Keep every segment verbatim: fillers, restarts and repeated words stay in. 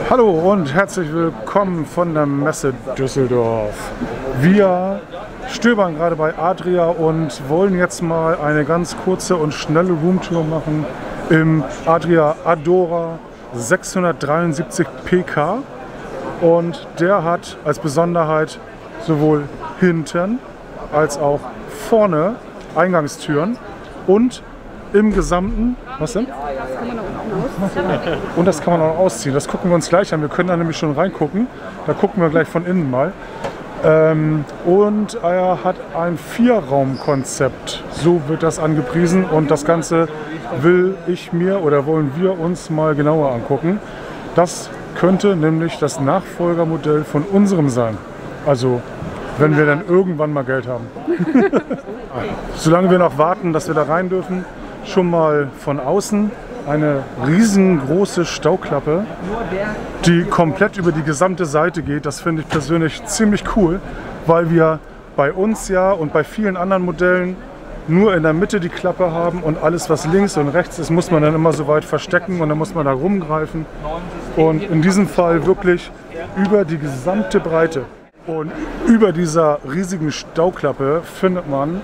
Hallo und herzlich willkommen von der Messe Düsseldorf. Wir stöbern gerade bei Adria und wollen jetzt mal eine ganz kurze und schnelle Roomtour machen im Adria Adora sechshundertdreiundsiebzig P K. Und der hat als Besonderheit sowohl hinten als auch vorne Eingangstüren und im Gesamten, was denn? Und das kann man auch ausziehen. Das gucken wir uns gleich an. Wir können da nämlich schon reingucken. Da gucken wir gleich von innen mal. Ähm, und er hat ein Vierraumkonzept. So wird das angepriesen. Und das Ganze will ich mir oder wollen wir uns mal genauer angucken. Das könnte nämlich das Nachfolgermodell von unserem sein. Also wenn wir dann irgendwann mal Geld haben. Solange wir noch warten, dass wir da rein dürfen, schon mal von außen eine riesengroße Stauklappe, die komplett über die gesamte Seite geht. Das finde ich persönlich ziemlich cool, weil wir bei uns ja und bei vielen anderen Modellen nur in der Mitte die Klappe haben und alles, was links und rechts ist, muss man dann immer so weit verstecken und dann muss man da rumgreifen. Und in diesem Fall wirklich über die gesamte Breite. Und über dieser riesigen Stauklappe findet man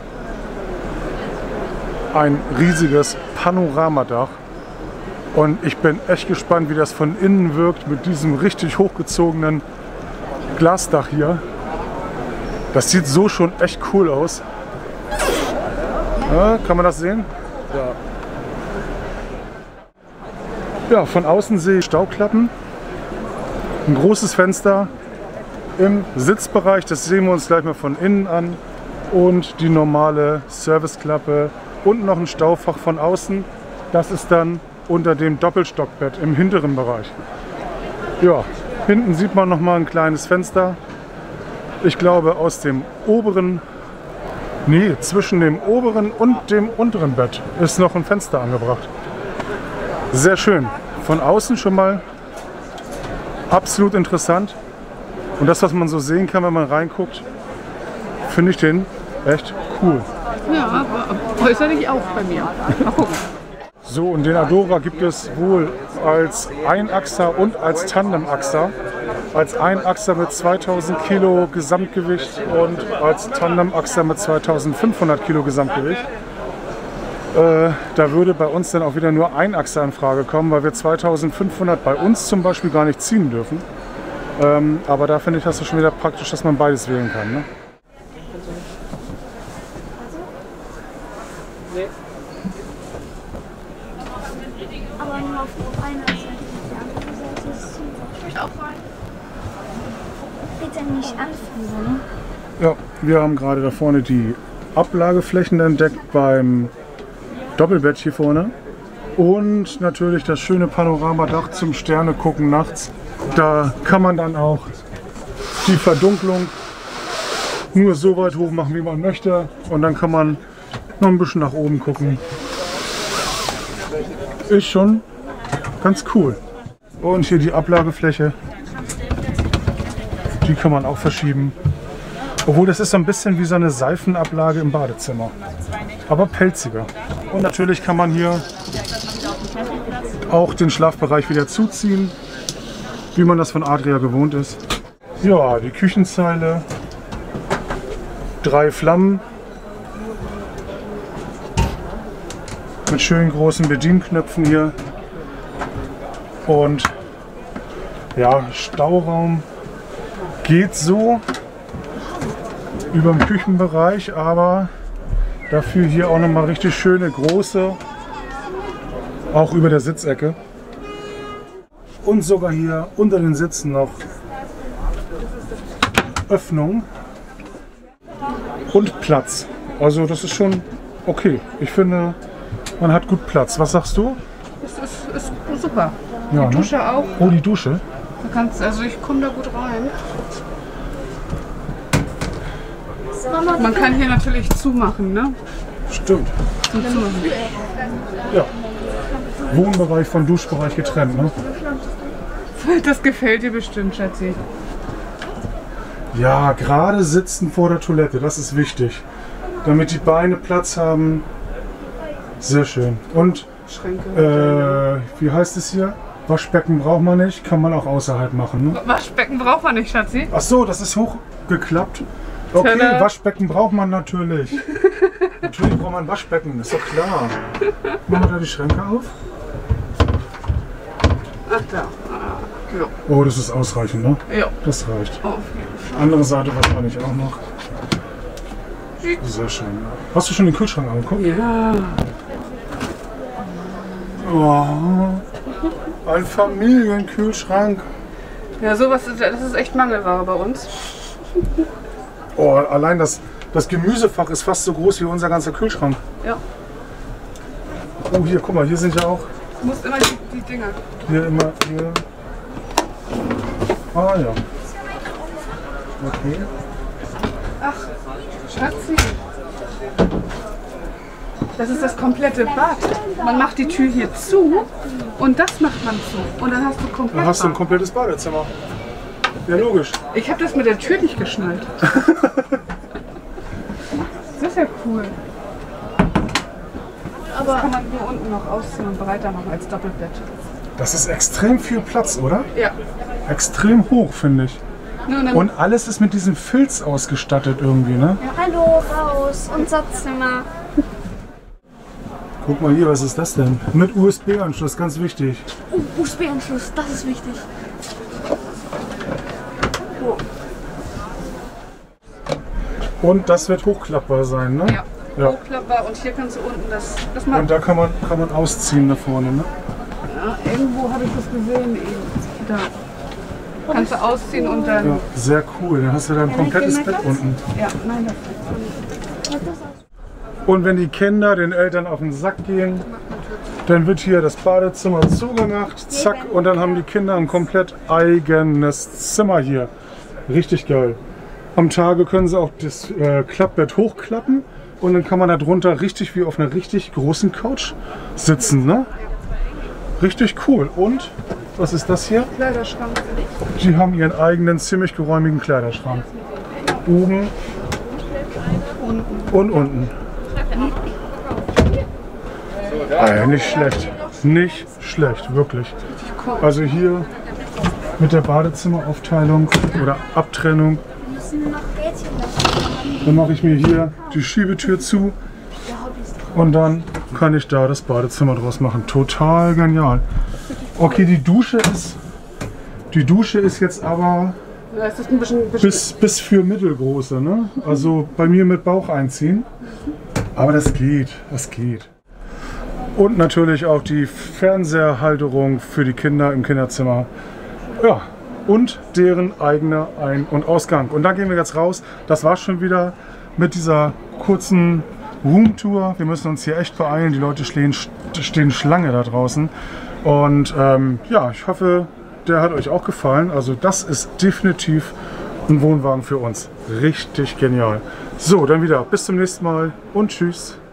ein riesiges Panoramadach. Und ich bin echt gespannt, wie das von innen wirkt mit diesem richtig hochgezogenen Glasdach hier. Das sieht so schon echt cool aus. Ja, kann man das sehen? Ja. Ja, von außen sehe ich Stauklappen. Ein großes Fenster im Sitzbereich, das sehen wir uns gleich mal von innen an. Und die normale Serviceklappe und noch ein Staufach von außen. Das ist dann unter dem Doppelstockbett im hinteren Bereich. Ja, hinten sieht man noch mal ein kleines Fenster. Ich glaube aus dem oberen, nee, zwischen dem oberen und dem unteren Bett ist noch ein Fenster angebracht. Sehr schön. Von außen schon mal absolut interessant. Und das, was man so sehen kann, wenn man reinguckt, finde ich den echt cool. Ja, aber äußerlich auch bei mir. Mal gucken. So, und den Adora gibt es wohl als Einachser und als Tandemachser. Als Einachser mit zweitausend Kilo Gesamtgewicht und als Tandemachser mit zweitausendfünfhundert Kilo Gesamtgewicht. Äh, da würde bei uns dann auch wieder nur ein Achser in Frage kommen, weil wir zweitausendfünfhundert bei uns zum Beispiel gar nicht ziehen dürfen. Ähm, aber da finde ich das schon wieder praktisch, dass man beides wählen kann. Ne? Aber nur auf einer Seite. Die andere Seite ist zu. Bitte nicht anfangen. Ja, wir haben gerade da vorne die Ablageflächen entdeckt beim Doppelbett hier vorne. Und natürlich das schöne Panoramadach zum Sterne gucken nachts. Da kann man dann auch die Verdunklung nur so weit hoch machen, wie man möchte. Und dann kann man noch ein bisschen nach oben gucken. Ist schon ganz cool. Und hier die Ablagefläche. Die kann man auch verschieben. Obwohl, das ist so ein bisschen wie so eine Seifenablage im Badezimmer. Aber pelziger. Und natürlich kann man hier auch den Schlafbereich wieder zuziehen, wie man das von Adria gewohnt ist. Ja, die Küchenzeile. Drei Flammen. Mit schön großen Bedienknöpfen hier. Und ja, Stauraum geht so über dem Küchenbereich, aber dafür hier auch nochmal richtig schöne große, auch über der Sitzecke. Und sogar hier unter den Sitzen noch Öffnung und Platz. Also das ist schon okay. Ich finde, man hat gut Platz. Was sagst du? Das ist, ist super. Ja, die Dusche ne? auch. Oh, die Dusche. Du kannst, also ich komme da gut rein. Man kann hier natürlich zumachen, ne? Stimmt. Zum Zumachen. Ja. Wohnbereich von Duschbereich getrennt, ne? Das gefällt dir bestimmt, Schatzi. Ja, gerade sitzen vor der Toilette, das ist wichtig. Damit die Beine Platz haben. Sehr schön. Und Schränke. äh, wie heißt es hier? Waschbecken braucht man nicht, kann man auch außerhalb machen. Ne? Waschbecken braucht man nicht, Schatzi. Ach so, das ist hochgeklappt. Okay, Tada. Waschbecken braucht man natürlich. Natürlich braucht man ein Waschbecken, ist doch klar. Machen wir da die Schränke auf? Ach da. Ah, ja. Oh, das ist ausreichend, ne? Ja. Das reicht. Auf jeden Fall. Andere Seite wahrscheinlich auch noch. Sehr schön. Hast du schon den Kühlschrank angeguckt? Ja. Oh, ein Familienkühlschrank. Ja, sowas ist, das ist echt Mangelware bei uns. Oh, allein das, das Gemüsefach ist fast so groß wie unser ganzer Kühlschrank. Ja. Oh, hier, guck mal, hier sind ja auch. Du musst immer die, die Dinger. Hier immer, hier. Ah ja. Okay. Ach, Schatzi. Das ist das komplette Bad. Man macht die Tür hier zu und das macht man zu. Und dann hast du komplett Dann hast du ein Bad. komplettes Badezimmer. Ja, logisch. Ich habe das mit der Tür nicht geschnallt. Das ist ja cool. Aber Das kann man hier unten noch ausziehen und breiter machen als Doppelbett. Das ist extrem viel Platz, oder? Ja. Extrem hoch, finde ich. Ja, und dann, Und alles ist mit diesem Filz ausgestattet irgendwie, ne? hallo, raus, unser Zimmer. Guck mal hier, was ist das denn? Mit U S B-Anschluss, ganz wichtig. Oh, U S B-Anschluss, das ist wichtig. Und das wird hochklappbar sein, ne? ja, Ja. hochklappbar und hier kannst du unten das, das Und machen. da kann man, kann man ausziehen da vorne, ne? Ja, irgendwo habe ich das gesehen eben. Da. Kannst du ausziehen und dann. Ja, sehr cool. Dann hast du dein komplettes Bett unten. Ja, nein, das Und wenn die Kinder den Eltern auf den Sack gehen, dann wird hier das Badezimmer zugemacht, zack, und dann haben die Kinder ein komplett eigenes Zimmer hier. Richtig geil. Am Tage können sie auch das äh, Klappbett hochklappen und dann kann man da drunter richtig wie auf einer richtig großen Couch sitzen, ne? Richtig cool. Und was ist das hier? Kleiderschrank. Die haben ihren eigenen ziemlich geräumigen Kleiderschrank. Oben und unten. Ah, nicht schlecht. Nicht schlecht, wirklich. Also hier mit der Badezimmeraufteilung oder Abtrennung. Wir müssen nur noch Gätchen lassen. Dann mache ich mir hier die Schiebetür zu und dann kann ich da das Badezimmer draus machen. Total genial. Okay, die Dusche ist, die Dusche ist jetzt aber Ja, es ist ein bisschen, bisschen bis, bis für Mittelgroße, ne? Also bei mir mit Bauch einziehen. Aber das geht, das geht. Und natürlich auch die Fernseherhalterung für die Kinder im Kinderzimmer. Ja, und deren eigener Ein- und Ausgang. Und dann gehen wir jetzt raus. Das war's schon wieder mit dieser kurzen Roomtour. Wir müssen uns hier echt beeilen. Die Leute stehen, stehen Schlange da draußen. Und ähm, ja, ich hoffe, der hat euch auch gefallen. Also das ist definitiv ein Wohnwagen für uns. Richtig genial. So, dann wieder bis zum nächsten Mal und tschüss.